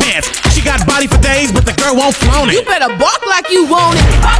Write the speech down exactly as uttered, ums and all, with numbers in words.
dance. She got body for days, but the girl won't flaunt it. You better bark like you want it.